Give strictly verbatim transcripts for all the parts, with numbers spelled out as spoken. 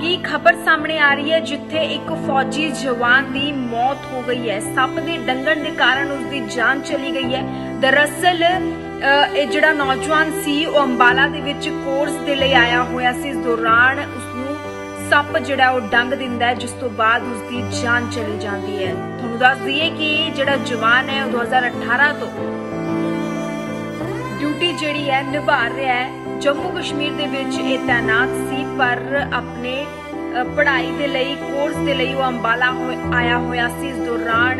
की खबर सामने आ रही है जिथे एक फौजी जवान की मौत हो गई है। सप के डंगण के कारण उसकी जान चली गई है। दरअसल ਇਹ ਜਿਹੜਾ नौजवान सी ਉਹ अंबाला ਦੇ ਵਿੱਚ कोर्स ਦੇ ਲਈ ਆਇਆ ਹੋਇਆ ਸੀ। इस दौरान ਉਸਨੂੰ सप ਜਿਹੜਾ ਉਹ ਡੰਗ ਦਿੰਦਾ ਹੈ, ਜਿਸ ਤੋਂ ਬਾਅਦ ਉਸਦੀ ਜਾਨ ਚਲੀ ਜਾਂਦੀ ਹੈ। ਤੁਹਾਨੂੰ ਦੱਸ ਦਈਏ ਕਿ ਜਿਹੜਾ ਜਵਾਨ ਹੈ ਉਹ दो हज़ार अठारह ਤੋਂ ਡਿਊਟੀ ਜਿਹੜੀ ਹੈ ਨਿਭਾ ਰਿਹਾ ਹੈ। जम्मू कश्मीर ਦੇ ਵਿੱਚ ਇਹ ਤੈਨਾਤ ਸੀ, ਪਰ ਆਪਣੇ ਪੜ੍ਹਾਈ ਦੇ ਲਈ ਕੋਰਸ ਦੇ ਲਈ ਉਹ ਅੰਬਾਲਾ ਆਇਆ ਹੋਇਆ ਸੀ। ਇਸ ਦੌਰਾਨ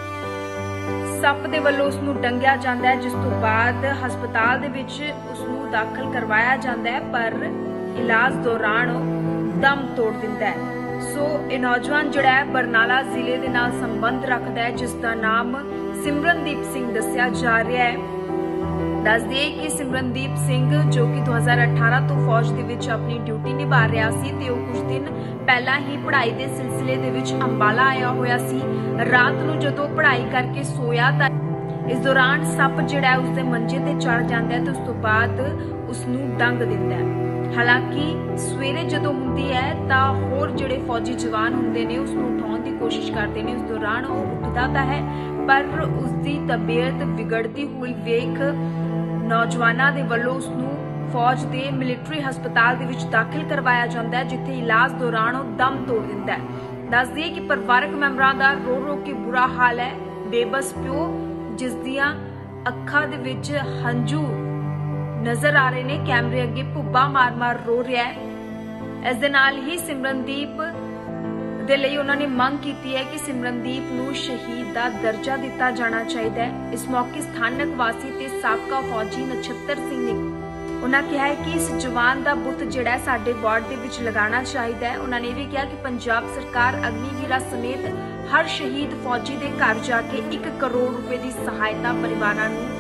ਸੱਪ ਦੇ ਵੱਲੋਂ ਉਸ ਨੂੰ ਡੰਗਿਆ ਜਾਂਦਾ ਹੈ, ਜਿਸ ਤੋਂ ਬਾਅਦ ਹਸਪਤਾਲ ਦੇ ਵਿੱਚ ਉਸ ਨੂੰ ਦਾਖਲ ਕਰਵਾਇਆ ਜਾਂਦਾ ਹੈ, ਪਰ ਇਲਾਜ ਦੌਰਾਨ ਉਹ ਦਮ ਤੋੜ ਦਿੰਦਾ ਹੈ। ਸੋ ਇਹ ਨੌਜਵਾਨ ਜਿਹੜਾ ਹੈ ਬਰਨਾਲਾ ਜ਼ਿਲ੍ਹੇ ਦੇ ਨਾਲ ਸੰਬੰਧ ਰੱਖਦਾ ਹੈ, ਜਿਸ ਦਾ ਨਾਮ ਸਿਮਰਨਦੀਪ ਸਿੰਘ ਦੱਸਿਆ ਜਾ ਰਿਹਾ ਹੈ। दस दिए कि सिमरनदीप सिंह जो कि दो हज़ार अठारह तो फौज दे विच अपनी ड्यूटी निभा रहा सी ते कुछ दिन पहला ही पढ़ाई के सिलसिले दे विच अंबाला आया होया सी। रात नूं जदों पढ़ाई करके सोया तां इस दौरान सप जिहड़ा उसदे मंजे ते चढ़ जांदा है ते उस तों बाद उसनूं डंग दिंदा है। हालांकि सवेरे जदों हुंदी है तां होर जिहड़े फौजी जवान हुंदे ने उसनूं उठाउण दी कोशिश करदे ने। उस दौरान वो उठदा तां है, पर उसदी तबीयत बिगड़ती हुई वेख नौजवानों के वलों उसनूं फौज के मिलिट्री हस्पताल दे विच दाखिल करवाया जाता है, जिथे इलाज दौरान वो दम तोड़ दिंदा है। दस दिए कि परिवारक मैंबरां दा रो रो के बुरा हाल है। बेबस प्यो जिस दियां अखां दे विच हंझू नजर आ रहे ने, कैमरे अगे भुब्बा मार मार रो रहा है। इस दे नाल ही सिमरनदीप दे लई उन्हां ने मंग कीती है कि सिमरनदीप नूं शहीद दा दर्जा दिता जाना चाहिए। इस मौके स्थानक वासी ते साबका फौजी नछत्तर सिंह ने उन्हां कहा है कि इस जवान दा बुत जिहड़ा साडे वार्ड दे विच लगाना चाहिए। उन्हां ने भी कहा कि पंजाब सरकार अग्निवीरा समेत हर शहीद फौजी दे घर जाके एक करोड़ रुपए की सहायता परिवारां नूं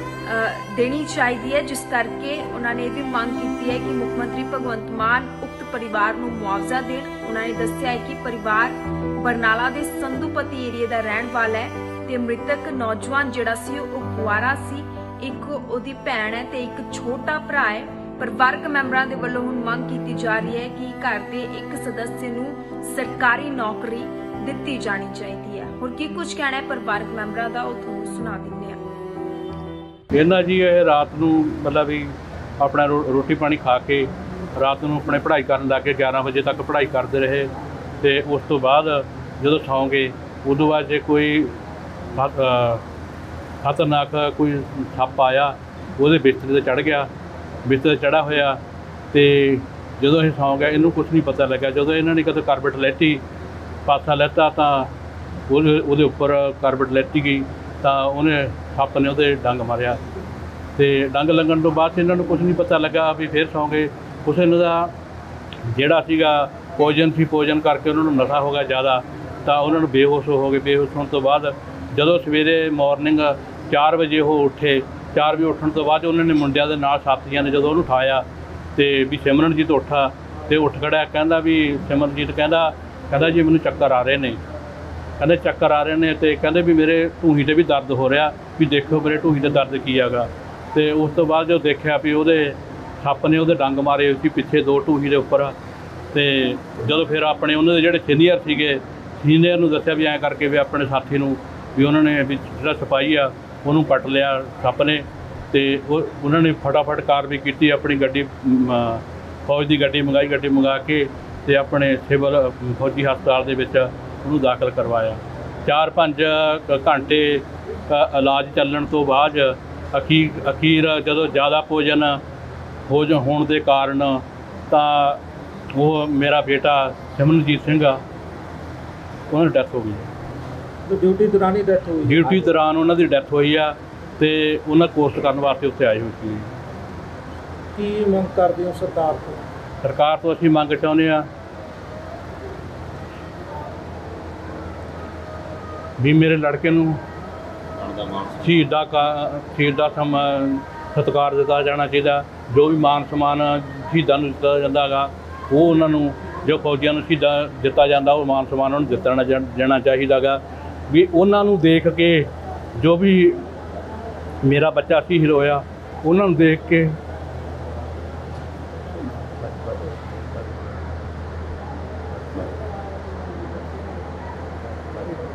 देनी चाहिए है, जिस करके उन्होंने भी मांग की है कि मुख्यमंत्री भगवंत मान उक्त परिवार को मुआवजा देण। उन्होंने दस्सिया है कि परिवार बरनाला के संधूपति एरिए का रहन वाला है ते मृतक नौजवान जिहड़ा सी वो कुआरा सी, एक उहदी भैण है ते एक छोटा भरा है। परिवारक मैंबरां दे वल्लों हुण मंग की जा रही है कि घर के एक सदस्य नूं सरकारी नौकरी दित्ती जानी चाहिए है। हुण की कुछ कहना है परिवारक मैंबरां दा, ओह तुहानूं सुना दिंदे आ। ਇਹਨਾਂ ਜੀ ਇਹ ਰਾਤ ਨੂੰ ਮਤਲਬ ਵੀ ਆਪਣਾ ਰੋਟੀ ਪਾਣੀ ਖਾ ਕੇ ਰਾਤ ਨੂੰ ਆਪਣੇ ਪੜ੍ਹਾਈ ਕਰਨ ਲੱਗ ਕੇ ਗਿਆਰਾਂ ਵਜੇ ਤੱਕ ਪੜ੍ਹਾਈ ਕਰਦੇ ਰਹੇ ਤੇ ਉਸ ਤੋਂ ਬਾਅਦ ਜਦੋਂ ਸੌਂ ਗਏ ਉਦੋਂ ਬਾਅਦ ਜੇ ਕੋਈ ਖਤਰਨਾਕ ਕੋਈ ਸੱਪ ਆਇਆ ਉਹਦੇ ਬਿਸਤਰੇ 'ਤੇ ਚੜ੍ਹ ਗਿਆ। ਬਿਸਤਰੇ 'ਤੇ ਚੜ੍ਹਾ ਹੋਇਆ ਤੇ ਜਦੋਂ ਇਹ ਸੌਂ ਗਿਆ ਇਹਨੂੰ ਕੁਛ ਨਹੀਂ ਪਤਾ ਲੱਗਿਆ। ਜਦੋਂ ਇਹਨਾਂ ਨੇ ਕਦੇ ਕਾਰਬੇਟ ਲੈਤੀ ਪਾਸਾ ਲੈਤਾ ਤਾਂ ਉਹਦੇ ਉਹਦੇ ਉੱਪਰ ਕਾਰਬੇਟ ਲੈਤੀ ਗਈ ਤਾਂ ਉਹਨੇ ਸੱਪ ਨੇ ਉਹਦੇ ਡੰਗ ਮਾਰਿਆ ਤੇ ਡੰਗ ਲੱਗਣ ਤੋਂ ਬਾਅਦ ਇਹਨਾਂ ਨੂੰ ਕੁਛ ਨਹੀਂ ਪਤਾ ਲੱਗਾ ਵੀ ਫਿਰ ਸੌਂ ਗਏ। ਕੁਛ ਇਹਨਾਂ ਦਾ ਜਿਹੜਾ ਸੀਗਾ ਪੋਇਜ਼ਨ ਸੀ, ਪੋਇਜ਼ਨ ਕਰਕੇ ਉਹਨਾਂ ਨੂੰ ਨਸ਼ਾ ਹੋ ਗਿਆ ਜ਼ਿਆਦਾ ਤਾਂ ਉਹਨਾਂ ਨੂੰ ਬੇਹੋਸ਼ ਹੋ ਗਏ। ਬੇਹੋਸ਼ ਹੋਣ ਤੋਂ ਬਾਅਦ ਜਦੋਂ ਸਵੇਰੇ ਮਾਰਨਿੰਗ ਚਾਰ ਵਜੇ ਉਹ ਉੱਠੇ, ਚਾਰ ਵਜੇ ਉੱਠਣ ਤੋਂ ਬਾਅਦ ਉਹਨਾਂ ਨੇ ਮੁੰਡਿਆਂ ਦੇ ਨਾਲ ਸਾਥੀਆਂ ਨੇ ਜਦੋਂ ਉਹਨੂੰ ਉਠਾਇਆ ਤੇ ਵੀ ਸਿਮਰਨਜੀਤ ਉੱਠਾ ਤੇ ਉੱਠ ਖੜਿਆ। ਕਹਿੰਦਾ ਵੀ ਸਿਮਰਨਜੀਤ ਕਹਿੰਦਾ ਕਹਿੰਦਾ ਜੀ ਮੈਨੂੰ ਚੱਕਰ ਆ ਰਹੇ ਨੇ, ਕਹਿੰਦੇ ਚੱਕਰ ਆ ਰਹੇ ਨੇ ਤੇ ਕਹਿੰਦੇ ਵੀ ਮੇਰੇ ਢੂਹੀ 'ਤੇ ਵੀ ਦਰਦ ਹੋ ਰਿਹਾ, ਵੀ ਦੇਖੋ ਮੇਰੇ ਢੂਹੀ 'ਤੇ ਦਰਦ ਕੀ ਹੈਗਾ। ਤੇ ਉਸ ਤੋਂ ਬਾਅਦ ਜੋ ਦੇਖਿਆ ਵੀ ਉਹਦੇ ਸੱਪ ਨੇ ਉਹਦੇ ਡੰਗ ਮਾਰੇ ਹੋਏ ਸੀ ਪਿੱਛੇ ਦੋ ਢੂਹੀ ਦੇ ਉੱਪਰ। ਤੇ ਜਦੋਂ ਫਿਰ ਆਪਣੇ ਉਹਨਾਂ ਦੇ ਜਿਹੜੇ ਸੀਨੀਅਰ ਸੀਗੇ ਸੀਨੀਅਰ ਨੂੰ ਦੱਸਿਆ ਵੀ ਐਂ ਕਰਕੇ ਵੀ ਆਪਣੇ ਸਾਥੀ ਨੂੰ ਵੀ ਉਹਨਾਂ ਨੇ ਵੀ ਜਿਹੜਾ ਸਿਪਾਹੀ ਆ ਉਹਨੂੰ ਕੱਟ ਲਿਆ ਸੱਪ ਨੇ। ਤੇ ਉਹ ਉਹਨਾਂ ਨੇ ਫਟਾਫਟ ਕਾਰਵਾਈ ਕੀਤੀ, ਆਪਣੀ ਗੱਡੀ ਫੌਜ ਦੀ ਗੱਡੀ ਮੰਗਾਈ, ਗੱਡੀ ਮੰਗਾ ਕੇ ਤੇ ਆਪਣੇ ਸਿਵਲ ਫੌਜੀ ਹਸਪਤਾਲ ਦੇ ਵਿੱਚ ਉਹਨੂੰ ਦਾਖਲ ਕਰਵਾਇਆ। ਚਾਰ ਪੰਜ ਘੰਟੇ ਇਲਾਜ ਚੱਲਣ ਤੋਂ ਬਾਅਦ ਅਖੀਰ ਅਖੀਰ ਜਦੋਂ ਜ਼ਿਆਦਾ ਭੋਜਨ ਭੋਜਨ ਹੋਣ ਦੇ ਕਾਰਨ ਤਾਂ ਉਹ ਮੇਰਾ ਬੇਟਾ ਸਿਮਰਨਜੀਤ ਸਿੰਘ ਆ ਉਹਨਾਂ ਦੀ ਡੈਥ ਹੋ ਗਈ। ਡਿਊਟੀ ਦੌਰਾਨ ਹੀ ਡੈਥ ਹੋਈ? ਡਿਊਟੀ ਦੌਰਾਨ ਉਹਨਾਂ ਦੀ ਡੈਥ ਹੋਈ ਆ ਤੇ ਉਹਨਾਂ ਕੋਰਸ ਕਰਨ ਵਾਸਤੇ ਉੱਥੇ ਆਏ ਹੋਏ ਸੀ। ਕੀ ਮੰਗ ਕਰਦੇ ਹੋ ਸਰਕਾਰ ਤੋਂ? ਸਰਕਾਰ ਤੋਂ ਅਸੀਂ ਮੰਗ ਚਾਹੁੰਦੇ ਹਾਂ ਵੀ ਮੇਰੇ ਲੜਕੇ ਨੂੰ ਸ਼ਹੀਦ ਦਾ ਸ਼ਹੀਦ ਦਾ ਸਮ ਸਤਿਕਾਰ ਦਿੱਤਾ ਜਾਣਾ ਚਾਹੀਦਾ। ਜੋ ਵੀ ਮਾਨ ਸਨਮਾਨ ਸ਼ਹੀਦਾਂ ਨੂੰ ਦਿੱਤਾ ਜਾਂਦਾ ਹੈਗਾ ਉਹ ਉਹਨਾਂ ਨੂੰ, ਜੋ ਫੌਜੀਆਂ ਨੂੰ ਸ਼ਹੀਦਾਂ ਦਿੱਤਾ ਜਾਂਦਾ ਉਹ ਮਾਨ ਸਨਮਾਨ ਉਹਨਾਂ ਨੂੰ ਦਿੱਤਾ ਜਾਣਾ ਚਾਹੀਦਾ ਹੈਗਾ। ਵੀ ਉਹਨਾਂ ਨੂੰ ਦੇਖ ਕੇ ਜੋ ਵੀ ਮੇਰਾ ਬੱਚਾ ਸ਼ਹੀਦ ਹੋਇਆ ਉਹਨਾਂ ਨੂੰ ਦੇਖ ਕੇ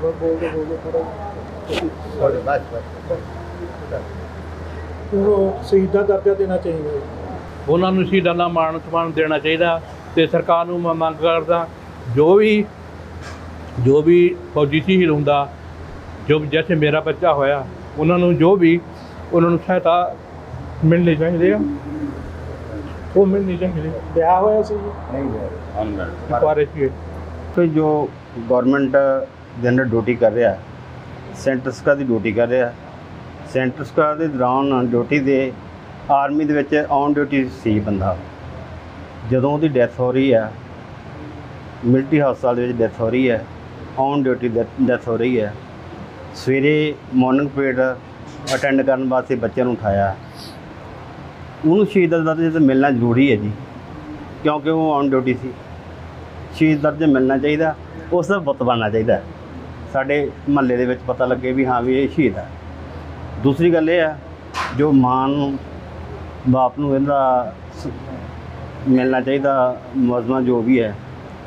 ਬੋਲ ਦੋ ਬੋਲ ਦੋ ਥੋੜਾ ਬਸ ਬਸ ਉਹ ਸ਼ਹੀਦਾਂ ਦਰਜਾ ਦੇਣਾ ਚਾਹੀਦਾ ਹੈ। ਉਹਨਾਂ ਨੂੰ ਸ਼ਹੀਦਾਂ ਦਾ ਮਾਣ ਸਨਮਾਨ ਦੇਣਾ ਚਾਹੀਦਾ। ਤੇ ਸਰਕਾਰ ਨੂੰ ਮੈਂ ਮੰਗ ਕਰਦਾ, ਜੋ ਵੀ ਜੋ ਵੀ ਫੌਜੀ ਸ਼ਹੀਦ ਹੁੰਦਾ, ਜੋ ਜੈਸੇ ਮੇਰਾ ਬੱਚਾ ਹੋਇਆ, ਉਹਨਾਂ ਨੂੰ ਜੋ ਵੀ ਉਹਨਾਂ ਨੂੰ ਸਹਾਇਤਾ ਮਿਲਣੀ ਚਾਹੀਦੀ ਆ, ਉਹ ਮਿਲਣੀ ਚਾਹੀਦੀ। ਵਿਆਹ ਹੋਇਆ ਸੀ ਜੀ? ਨਹੀਂ ਬਾਰੇ ਸੀ ਕੋਈ ਜੋ ਗਵਰਨਮੈਂਟ ਦੇ ਅੰਡਰ ਡਿਊਟੀ ਕਰ ਰਿਹਾ, ਸੈਂਟਰ ਸਰਕਾਰ ਦੀ ਡਿਊਟੀ ਕਰ ਰਿਹਾ, ਸੈਂਟਰ ਸਰਕਾਰ ਦੇ ਦੌਰਾਨ ਡਿਊਟੀ ਦੇ ਆਰਮੀ ਦੇ ਵਿੱਚ ਔਨ ਡਿਊਟੀ ਸੀ ਬੰਦਾ। ਜਦੋਂ ਉਹਦੀ ਡੈਥ ਹੋ ਰਹੀ ਹੈ, ਮਿਲਟਰੀ ਹਸਪਤਾਲ ਦੇ ਵਿੱਚ ਡੈਥ ਹੋ ਰਹੀ ਹੈ, ਔਨ ਡਿਊਟੀ ਡੈਥ ਹੋ ਰਹੀ ਹੈ, ਸਵੇਰੇ ਮਾਰਨਿੰਗ ਪੀਰੀਅਡ ਅਟੈਂਡ ਕਰਨ ਵਾਸਤੇ ਬੱਚਿਆਂ ਨੂੰ ਉਠਾਇਆ। ਉਹਨੂੰ ਸ਼ਹੀਦ ਦਾ ਦਰਜਾ ਤਾਂ ਮਿਲਣਾ ਜ਼ਰੂਰੀ ਹੈ ਜੀ, ਕਿਉਂਕਿ ਉਹ ਔਨ ਡਿਊਟੀ ਸੀ। ਸ਼ਹੀਦ ਦਰਜਾ ਮਿਲਣਾ ਚਾਹੀਦਾ, ਉਸ ਦਾ ਬੁੱਤ ਬਣਨਾ ਚਾਹੀਦਾ, ਸਾਡੇ ਮੁਹੱਲੇ ਦੇ ਵਿੱਚ ਪਤਾ ਲੱਗੇ ਵੀ ਹਾਂ ਵੀ ਇਹ ਸ਼ਹੀਦ ਹੈ। ਦੂਸਰੀ ਗੱਲ ਇਹ ਹੈ, ਜੋ ਮਾਂ ਨੂੰ ਬਾਪ ਨੂੰ ਇਹਦਾ ਸ- ਮਿਲਣਾ ਚਾਹੀਦਾ ਮੁਆਵਜ਼ਾ ਜੋ ਵੀ ਹੈ।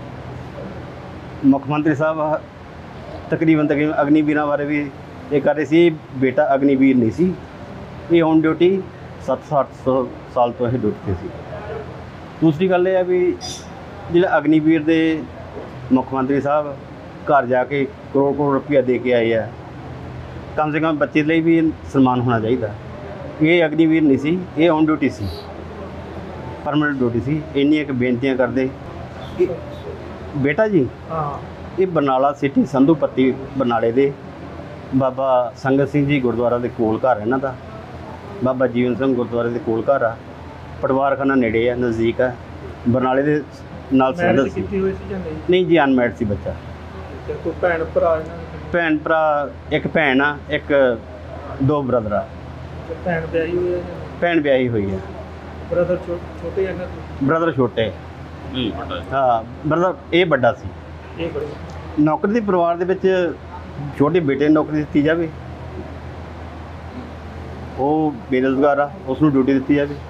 ਮੁੱਖ ਮੰਤਰੀ ਸਾਹਿਬ ਤਕਰੀਬਨ ਤਕਰੀਬਨ ਅਗਨੀਵੀਰਾਂ ਬਾਰੇ ਵੀ ਇਹ ਕਰ ਰਹੇ ਸੀ। ਬੇਟਾ ਅਗਨੀਵੀਰ ਨਹੀਂ ਸੀ, ਇਹ ਔਨ ਡਿਊਟੀ ਸੱਤ ਸੱਤ ਸੌ ਸਾਲ ਤੋਂ ਇਹ ਡਿਊਟੀ 'ਤੇ ਸੀ। ਦੂਸਰੀ ਗੱਲ ਇਹ ਹੈ ਵੀ ਜਿਹੜਾ ਅਗਨੀਵੀਰ ਦੇ ਮੁੱਖ ਮੰਤਰੀ ਸਾਹਿਬ ਘਰ ਜਾ ਕੇ ਕਰੋੜ ਕਰੋੜ ਰੁਪਈਆ ਦੇ ਕੇ ਆਏ ਆ, ਕਮ ਸੇ ਕਮ ਬੱਚੇ ਲਈ ਵੀ ਸਨਮਾਨ ਹੋਣਾ ਚਾਹੀਦਾ। ਇਹ ਅਗਨੀਵੀਰ ਨਹੀਂ ਸੀ, ਇਹ ਔਨ ਡਿਊਟੀ ਸੀ, ਪਰਮਾਨੈਂਟ ਡਿਊਟੀ ਸੀ। ਇੰਨੀਆਂ ਕੁ ਬੇਨਤੀਆਂ ਕਰਦੇ ਕਿ ਬੇਟਾ ਜੀ ਹਾਂ ਇਹ ਬਰਨਾਲਾ ਸਿਟੀ ਸੰਧੂ ਪੱਤੀ ਬਰਨਾਲੇ ਦੇ ਬਾਬਾ ਸੰਗਤ ਸਿੰਘ ਜੀ ਗੁਰਦੁਆਰਾ ਦੇ ਕੋਲ ਘਰ ਹੈ ਇਹਨਾਂ ਦਾ। ਬਾਬਾ ਜੀਵਨ ਸਿੰਘ ਗੁਰਦੁਆਰੇ ਦੇ ਕੋਲ ਘਰ ਆ, ਪਟਵਾਰਖਾਨਾ ਨੇੜੇ ਆ, ਨਜ਼ਦੀਕ ਆ, ਬਰਨਾਲੇ ਦੇ ਨਾਲ ਮੈਰਿਜ ਸੰਬੰਧ ਸੀ। ਕੀਤੀ ਹੋਈ ਸੀ ਜਾਂ ਨਹੀਂ? ਨਹੀਂ ਜੀ, ਅਨਮੈਰਿਡ ਸੀ ਬੱਚਾ। ਤੇ ਕੋਈ ਭੈਣ ਭਰਾ ਇਹਨਾਂ ਦੇ? ਭੈਣ ਭਰਾ ਇੱਕ ਭੈਣ ਆ, ਇੱਕ ਦੋ ਬ੍ਰਦਰ ਆ। ਤੇ ਭੈਣ ਵਿਆਹੀ ਹੋਈ ਹੈ ਜਾਂ ਨਹੀਂ? ਭੈਣ ਵਿਆਹੀ ਹੋਈ ਹੈ, ਬ੍ਰਦਰ ਛੋਟੇ ਇਹਨਾਂ ਤੋਂ? ਬ੍ਰਦਰ ਛੋਟੇ। ਹਾਂ, ਬ੍ਰਦਰ ਇਹ ਵੱਡਾ ਸੀ। ਇਹ ਬੜੀ ਨੌਕਰੀ ਦੇ ਪਰਿਵਾਰ ਦੇ ਵਿੱਚ ਛੋਟੇ ਬੇਟੇ ਨੂੰ ਨੌਕਰੀ ਦਿੱਤੀ ਜਾਵੇ, ਉਹ ਬੇਰੁਜ਼ਗਾਰ ਆ, ਉਸ ਨੂੰ ਡਿਊਟੀ ਦਿੱਤੀ ਜਾਵੇ।